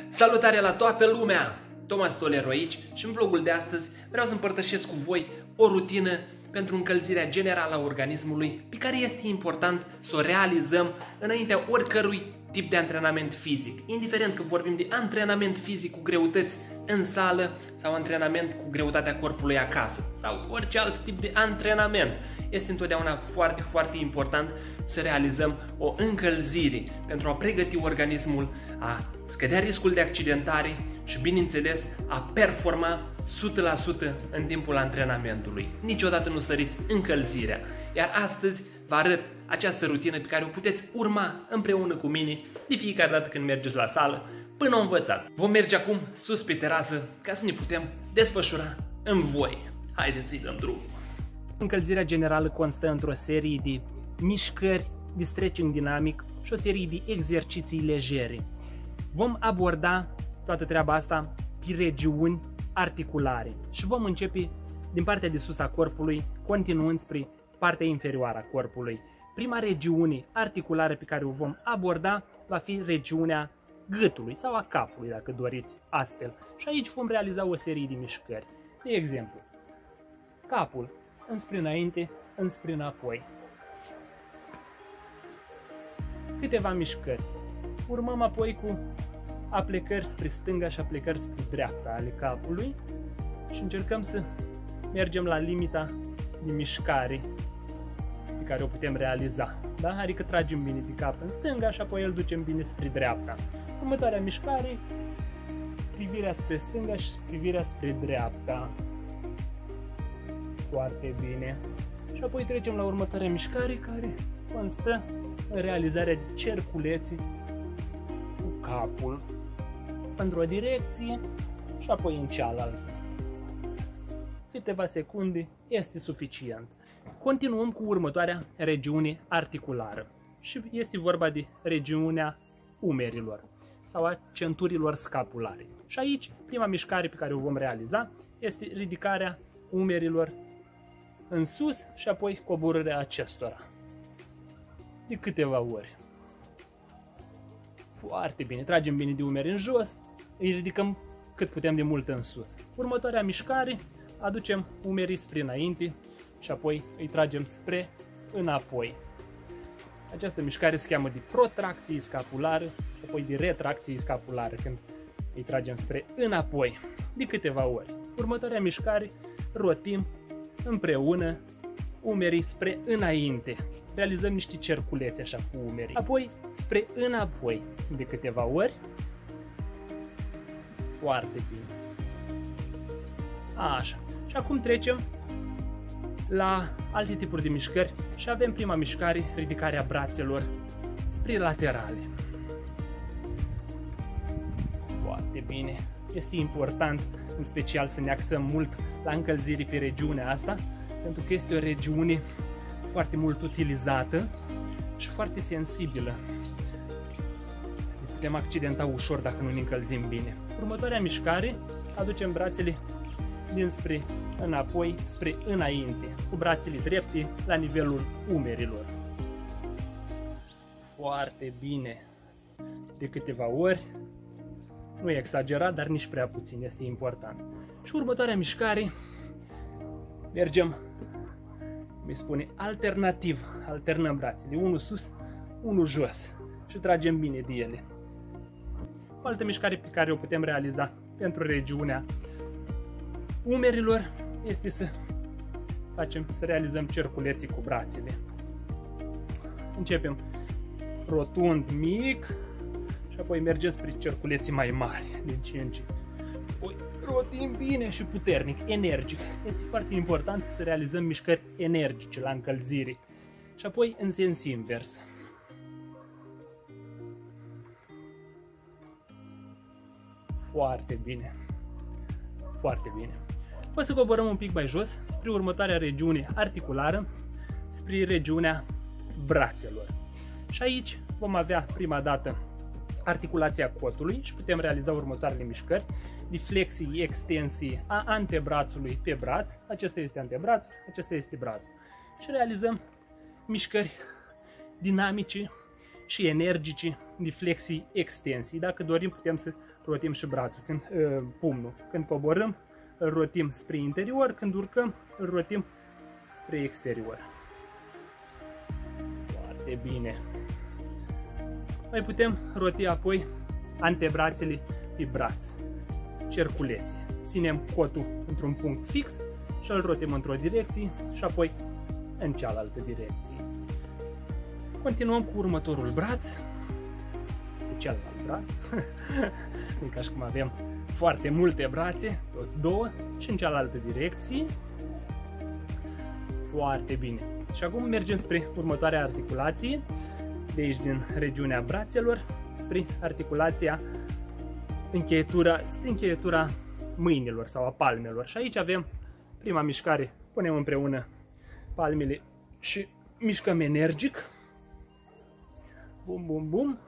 Salutare la toată lumea! Thomas Toleru aici și în vlogul de astăzi vreau să împărtășesc cu voi o rutină pentru încălzirea generală a organismului pe care este important să o realizăm înaintea oricărui tip de antrenament fizic. Indiferent că vorbim de antrenament fizic cu greutăți în sală sau antrenament cu greutatea corpului acasă sau orice alt tip de antrenament, este întotdeauna foarte important să realizăm o încălzire pentru a pregăti organismul, a scădea riscul de accidentare și, bineînțeles, a performa 100% în timpul antrenamentului. Niciodată nu săriți încălzirea. Iar astăzi vă arăt această rutină pe care o puteți urma împreună cu mine de fiecare dată când mergeți la sală până o învățați. Vom merge acum sus pe terasă ca să ne putem desfășura în voi. Haideți să-i dăm drumul. Încălzirea generală constă într-o serie de mișcări de stretching dinamic și o serie de exerciții legere. Vom aborda toată treaba asta pe regiuni articulare și vom începe din partea de sus a corpului, continuând spre partea inferioară a corpului. Prima regiune articulară pe care o vom aborda va fi regiunea gâtului sau a capului, dacă doriți astfel. Și aici vom realiza o serie de mișcări. De exemplu, capul înspre înainte, înspre înapoi. Câteva mișcări. Urmăm apoi cu aplecări spre stânga și aplecări spre dreapta ale capului și încercăm să mergem la limita de mișcare pe care o putem realiza. Da? Adică tragem bine pe cap în stânga și apoi îl ducem bine spre dreapta. Următoarea mișcare, privirea spre stânga și privirea spre dreapta. Foarte bine. Și apoi trecem la următoarea mișcare care constă în realizarea de cerculețe cu capul într-o direcție și apoi în cealaltă. Câteva secunde este suficient. Continuăm cu următoarea regiune articulară și este vorba de regiunea umerilor sau a centurilor scapulare. Și aici, prima mișcare pe care o vom realiza este ridicarea umerilor în sus și apoi coborârea acestora de câteva ori. Foarte bine, tragem bine de umeri în jos, îi ridicăm cât putem de mult în sus. Următoarea mișcare, aducem umerii spre înainte și apoi îi tragem spre înapoi. Această mișcare se cheamă de protracție scapulară și apoi de retracție scapulară, când îi tragem spre înapoi de câteva ori. Următoarea mișcare, rotim împreună umerii spre înainte. Realizăm niște cerculețe așa cu umerii. Apoi spre înapoi de câteva ori. Foarte bine. Așa. Și acum trecem la alte tipuri de mișcări și avem prima mișcare, ridicarea brațelor spre laterale. Foarte bine. Este important în special să ne axăm mult la încălzire pe regiunea asta, pentru că este o regiune foarte mult utilizată și foarte sensibilă. Ne putem accidenta ușor dacă nu ne încălzim bine. Următoarea mișcare, aducem brațele dinspre înapoi spre înainte, cu brațele drepte la nivelul umerilor. Foarte bine. De câteva ori, nu e exagerat, dar nici prea puțin, este important. Și următoarea mișcare, mergem, mi spune, alternativ, alternăm brațele, unul sus, unul jos și tragem bine de ele. O altă mișcare pe care o putem realiza pentru regiunea umerilor este să realizăm cerculeții cu brațele. Începem rotund, mic și apoi mergem spre cerculeții mai mari, din ce în ce. Apoi rotim bine și puternic, energic. Este foarte important să realizăm mișcări energice la încălzire. Și apoi în sens invers. Foarte bine. Foarte bine. O să coborăm un pic mai jos, spre următoarea regiune articulară, spre regiunea brațelor. Și aici vom avea prima dată articulația cotului și putem realiza următoarele mișcări de flexie, extensie a antebrațului pe braț. Acesta este antebrațul, acesta este brațul. Și realizăm mișcări dinamice și energice de flexii-extensii. Dacă dorim, putem să rotim și brațul, pumnul. Când coborâm, îl rotim spre interior, când urcăm, îl rotim spre exterior. Foarte bine. Mai putem roti apoi antebrațele pe braț, cerculeții. Ținem cotul într-un punct fix și îl rotim într-o direcție și apoi în cealaltă direcție. Continuăm cu următorul braț, cu celălalt braț, ca și cum avem foarte multe brațe, toți două, și în cealaltă direcție. Foarte bine. Și acum mergem spre următoarea articulație, de aici din regiunea brațelor, spre articulația spre încheietura mâinilor sau a palmelor. Și aici avem prima mișcare, punem împreună palmele și mișcăm energic. Bum, bum, bum.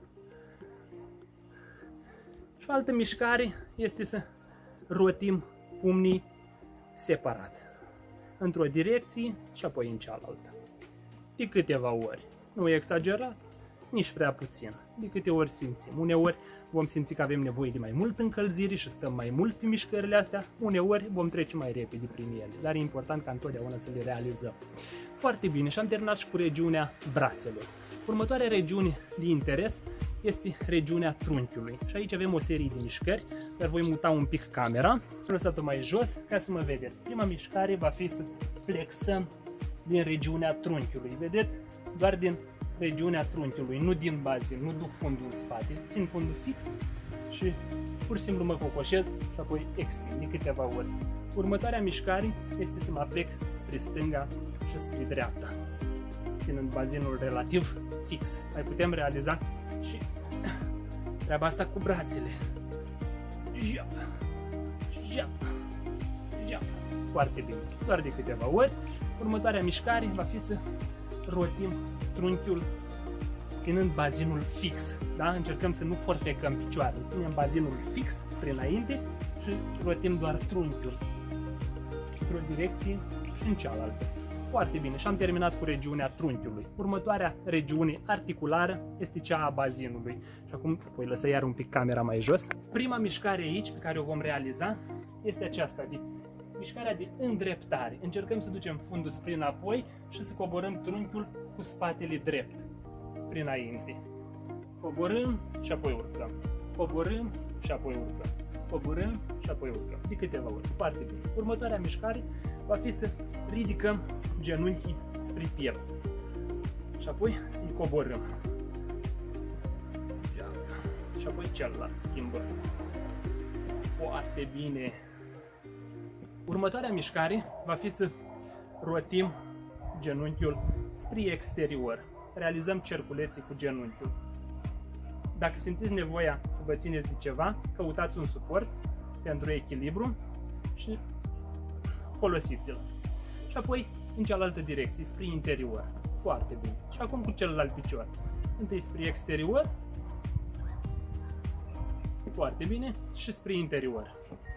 Și o altă mișcare este să rotim pumnii separat, într-o direcție și apoi în cealaltă. De câteva ori. Nu e exagerat, nici prea puțin. De câte ori simțim. Uneori vom simți că avem nevoie de mai mult încălzire și stăm mai mult pe mișcările astea. Uneori vom trece mai repede prin ele. Dar e important ca întotdeauna să le realizăm. Foarte bine. Și am terminat și cu regiunea brațelor. Următoarea regiune de interes este regiunea trunchiului. Și aici avem o serie de mișcări, dar voi muta un pic camera. Am lăsat-o mai jos ca să mă vedeți. Prima mișcare va fi să flexăm din regiunea trunchiului. Vedeți? Doar din regiunea trunchiului, nu din bazin, nu duc fundul în spate. Țin fundul fix și pur și simplu mă cocoșez și apoi extind de câteva ori. Următoarea mișcare este să mă aplec spre stânga și spre dreapta, ținând bazinul relativ fix. Mai putem realiza și treaba asta cu brațele. Jap, jap, jap. Foarte bine. Doar de câteva ori. Următoarea mișcare va fi să rotim trunchiul ținând bazinul fix. Da? Încercăm să nu forfecăm picioarele. Ținem bazinul fix spre înainte și rotim doar trunchiul într-o direcție și în cealaltă. Foarte bine. Și am terminat cu regiunea trunchiului. Următoarea regiune articulară este cea a bazinului. Și acum voi lăsa iar un pic camera mai jos. Prima mișcare aici pe care o vom realiza este aceasta, mișcarea de îndreptare. Încercăm să ducem fundul spre înapoi și să coborâm trunchiul cu spatele drept spre înainte. Coborâm și apoi urcăm. Coborâm și apoi urcăm. Coborâm și apoi urcăm. De câteva ori. Foarte bine. Următoarea mișcare va fi să ridicăm genunchii spre piept. Și apoi să-i coborâm. Și apoi celălalt schimbăm. Foarte bine. Următoarea mișcare va fi să rotim genunchiul spre exterior. Realizăm cerculeții cu genunchiul. Dacă simțiți nevoia să vă țineți de ceva, căutați un suport pentru echilibru și folosiți-l. Și apoi în cealaltă direcție, spre interior. Foarte bine. Și acum cu celălalt picior. Întâi spre exterior. Foarte bine. Și spre interior.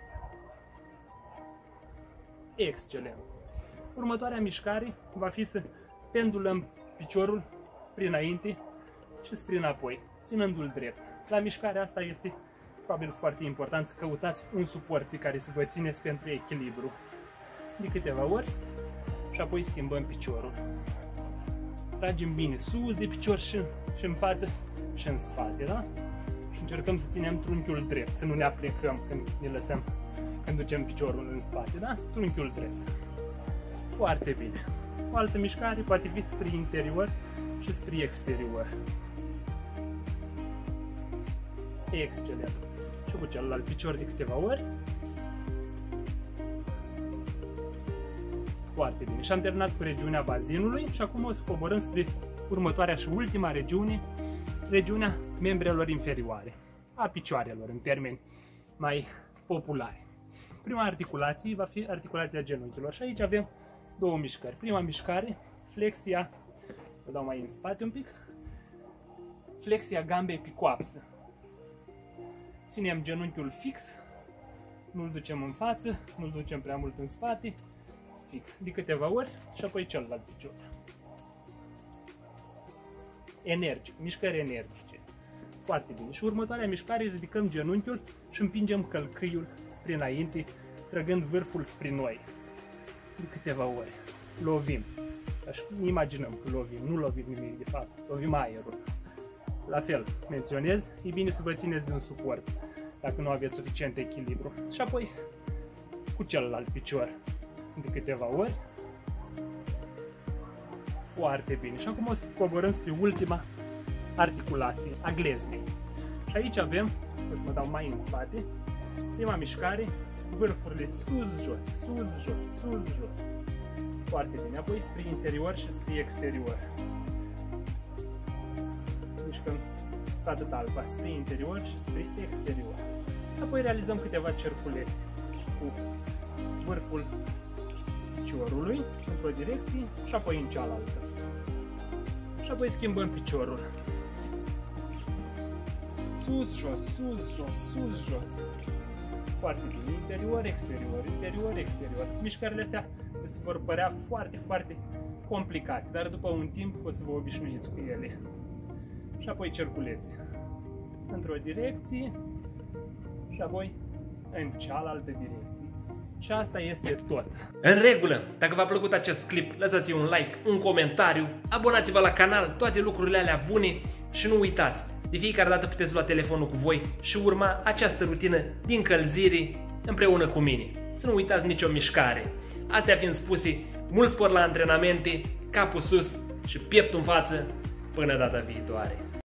Excelent! Următoarea mișcare va fi să pendulăm piciorul spre înainte și spre înapoi, ținându-l drept. La mișcarea asta este probabil foarte important să căutați un suport pe care să vă țineți pentru echilibru. De câteva ori și apoi schimbăm piciorul. Tragem bine sus de picior și în față și în spate, da? Și încercăm să ținem trunchiul drept, să nu ne aplecăm când ne lăsăm, când ducem piciorul în spate, da? Trunchiul drept. Foarte bine. O altă mișcare poate fi spre interior și spre exterior. Excelent. Și cu celălalt picior de câteva ori. Foarte bine. Și am terminat cu regiunea bazinului și acum o să coborâm spre următoarea și ultima regiune, regiunea membrelor inferioare, a picioarelor în termeni mai populari. Prima articulație va fi articulația genunchilor și aici avem două mișcări. Prima mișcare, flexia, să dau mai în spate un pic, flexia gambei pe coapsă. Ținem genunchiul fix, nu-l ducem în față, nu-l ducem prea mult în spate, fix, de câteva ori și apoi celălalt picior. energic, mișcări energice. Foarte bine. Și următoarea mișcare, ridicăm genunchiul și împingem călcâiul spre înainte, trăgând vârful spre noi. De câteva ori. Lovim. Așa, imaginăm că lovim, nu lovim nimic de fapt, lovim aerul. La fel, menționez, e bine să vă țineți de un suport dacă nu aveți suficient echilibru. Și apoi cu celălalt picior de câteva ori. Foarte bine. Și acum o să coborâm spre ultima articulație, a gleznei. Și aici avem, o să mă dau mai în spate, prima mișcare, vârfurile sus, jos, sus, jos, sus, jos. Foarte bine. Apoi spre interior și spre exterior. Mișcăm toată talpa spre interior și spre exterior. Apoi realizăm câteva cerculețe cu vârful piciorului într-o direcție și apoi în cealaltă. Și apoi schimbăm piciorul. Sus, jos, sus, jos, sus, jos. Foarte bine. Interior, exterior, interior, exterior. Mișcările astea îți vor părea foarte, foarte complicate, dar după un timp o să vă obișnuiți cu ele. Și apoi cerculețe. Într-o direcție și apoi în cealaltă direcție. Și asta este tot. În regulă! Dacă v-a plăcut acest clip, lăsați un like, un comentariu, abonați-vă la canal, toate lucrurile alea bune și nu uitați, de fiecare dată puteți lua telefonul cu voi și urma această rutină de încălzire împreună cu mine. Să nu uitați nicio mișcare. Astea fiind spuse, mult spor la antrenamente, capul sus și pieptul în față, până data viitoare.